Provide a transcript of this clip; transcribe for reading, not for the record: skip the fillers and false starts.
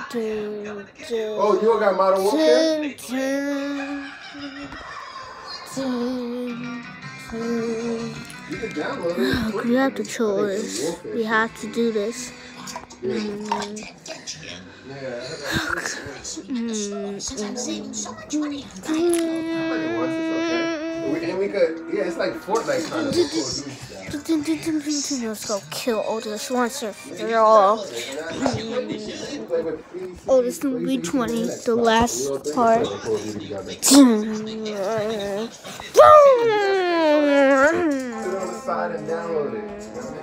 Oh, you got Modern Warfare? You can download it. We have to choose. We have to do this. And we could, yeah, it's like Fortnite kind of. Let's go kill Odis once and for all. Odis in V20, the last part. Sit on the side and download it.